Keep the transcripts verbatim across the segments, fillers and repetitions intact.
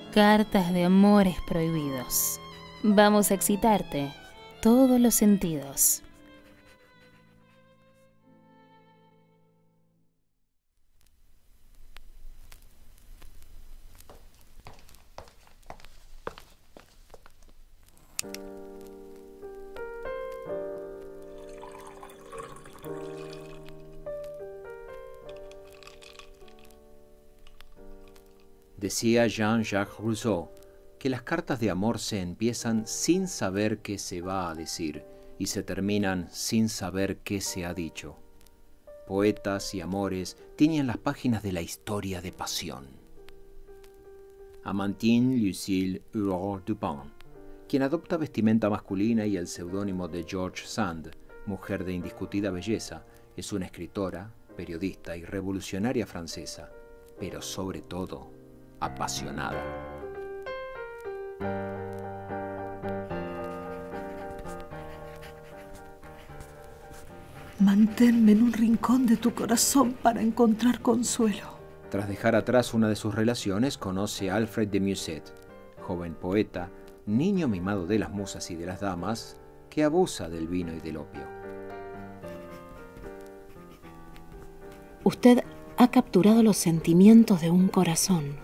Cartas de amores prohibidos. Vamos a excitarte todos los sentidos. Decía Jean-Jacques Rousseau que las cartas de amor se empiezan sin saber qué se va a decir y se terminan sin saber qué se ha dicho. Poetas y amores tiñen las páginas de la historia de pasión. Amantine Lucille Hureau Dupin, quien adopta vestimenta masculina y el seudónimo de George Sand, mujer de indiscutida belleza, es una escritora, periodista y revolucionaria francesa, pero sobre todo apasionada. Manténme en un rincón de tu corazón para encontrar consuelo. Tras dejar atrás una de sus relaciones, conoce a Alfred de Musset, joven poeta, niño mimado de las musas y de las damas, que abusa del vino y del opio. Usted ha capturado los sentimientos de un corazón.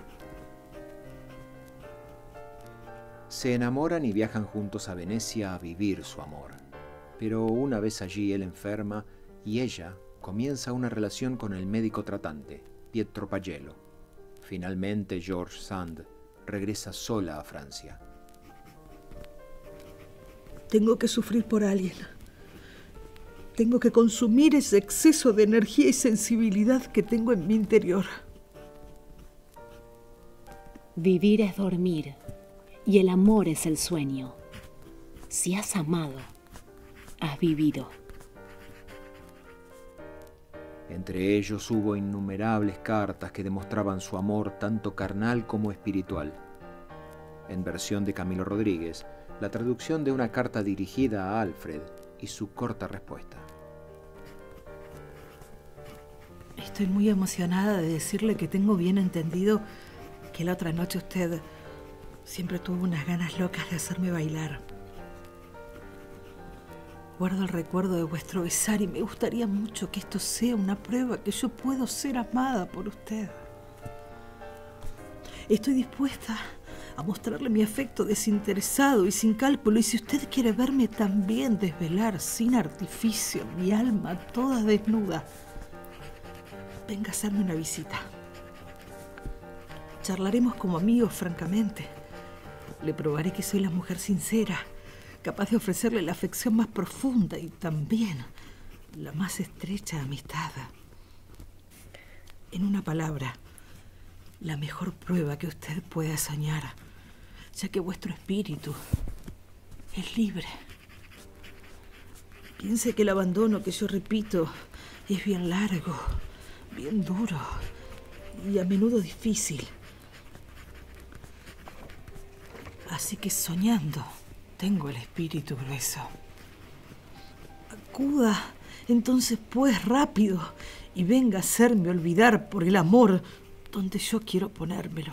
Se enamoran y viajan juntos a Venecia a vivir su amor. Pero una vez allí él enferma y ella comienza una relación con el médico tratante, Pietro Pagello. Finalmente George Sand regresa sola a Francia. Tengo que sufrir por alguien. Tengo que consumir ese exceso de energía y sensibilidad que tengo en mi interior. Vivir es dormir y el amor es el sueño. Si has amado, has vivido. Entre ellos hubo innumerables cartas que demostraban su amor tanto carnal como espiritual. En versión de Camilo Rodríguez, la traducción de una carta dirigida a Alfred y su corta respuesta. Estoy muy emocionada de decirle que tengo bien entendido que la otra noche usted siempre tuvo unas ganas locas de hacerme bailar. Guardo el recuerdo de vuestro besar y me gustaría mucho que esto sea una prueba que yo puedo ser amada por usted. Estoy dispuesta a mostrarle mi afecto desinteresado y sin cálculo, y si usted quiere verme también desvelar sin artificio mi alma toda desnuda, venga a hacerme una visita. Charlaremos como amigos, francamente. Le probaré que soy la mujer sincera, capaz de ofrecerle la afección más profunda y también la más estrecha amistad. En una palabra, la mejor prueba que usted pueda soñar, ya que vuestro espíritu es libre. Piense que el abandono que yo repito es bien largo, bien duro y a menudo difícil. Así que soñando, tengo el espíritu grueso. Acuda entonces pues rápido y venga a hacerme olvidar por el amor donde yo quiero ponérmelo.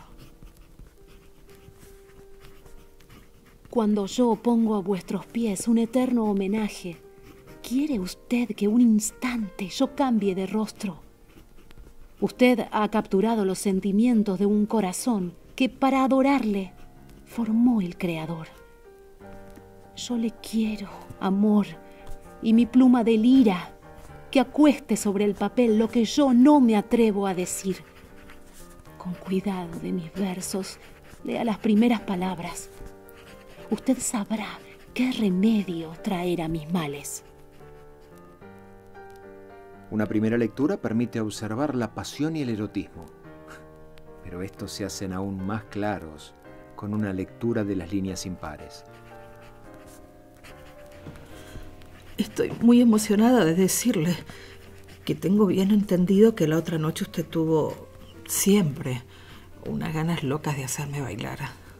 Cuando yo pongo a vuestros pies un eterno homenaje, ¿quiere usted que un instante yo cambie de rostro? Usted ha capturado los sentimientos de un corazón que para adorarle formó el Creador. Yo le quiero, amor, y mi pluma delira que acueste sobre el papel lo que yo no me atrevo a decir. Con cuidado de mis versos, lea las primeras palabras. Usted sabrá qué remedio traer a mis males. Una primera lectura permite observar la pasión y el erotismo, pero estos se hacen aún más claros con una lectura de las líneas impares. Estoy muy emocionada de decirle que tengo bien entendido que la otra noche usted tuvo siempre unas ganas locas de hacerme bailar.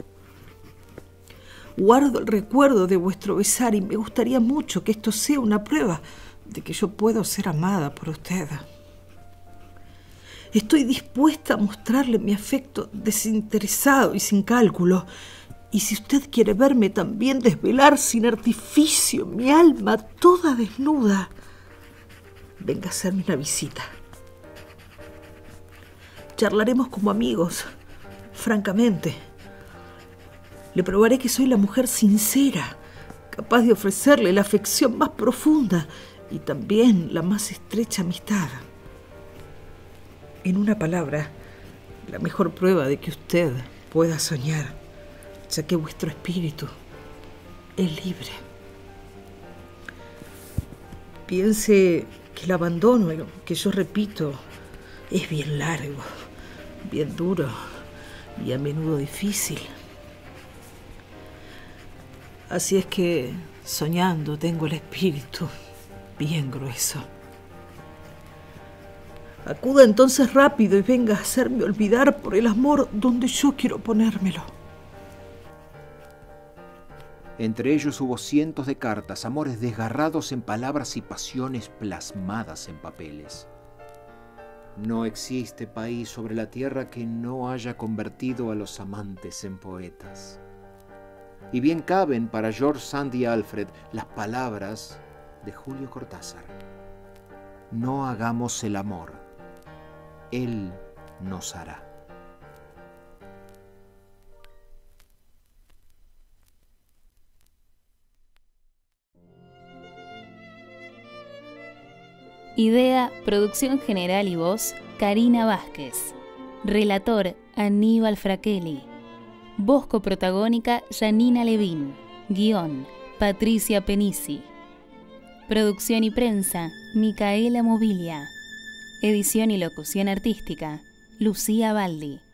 Guardo el recuerdo de vuestro besar y me gustaría mucho que esto sea una prueba de que yo puedo ser amada por usted. Estoy dispuesta a mostrarle mi afecto desinteresado y sin cálculo. Y si usted quiere verme también desvelar sin artificio mi alma toda desnuda, venga a hacerme una visita. Charlaremos como amigos, francamente. Le probaré que soy la mujer sincera, capaz de ofrecerle la afección más profunda y también la más estrecha amistad. En una palabra, la mejor prueba de que usted pueda soñar, ya que vuestro espíritu es libre. Piense que el abandono, que yo repito, es bien largo, bien duro y a menudo difícil. Así es que, soñando, tengo el espíritu bien grueso. Acuda entonces rápido y venga a hacerme olvidar por el amor donde yo quiero ponérmelo. Entre ellos hubo cientos de cartas, amores desgarrados en palabras y pasiones plasmadas en papeles. No existe país sobre la tierra que no haya convertido a los amantes en poetas. Y bien caben para George Sand y Alfred las palabras de Julio Cortázar. No hagamos el amor, él nos hará. Idea, producción general y voz, Karina Vázquez. Relator, Aníbal Fraquelli. Voz coprotagónica, Janina Levín. Guión, Patricia Penisi. Producción y prensa, Micaela Mobilia. Edición y locución artística, Lucía Baldi.